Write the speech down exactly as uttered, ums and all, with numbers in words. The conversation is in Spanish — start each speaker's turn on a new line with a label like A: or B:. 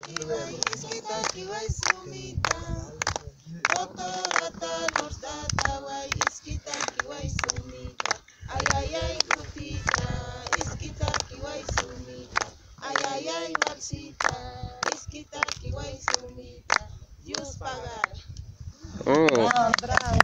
A: Kiwai, iskita kiwai sumita. Totorata nostata wai, iskita kiwai sumita. Ay ay ay Lupita, iskita kiwai sumita. Ay ay ay Maxita, iskita kiwai sumita. Dios pagar.
B: Mm.
A: Bravo, bravo.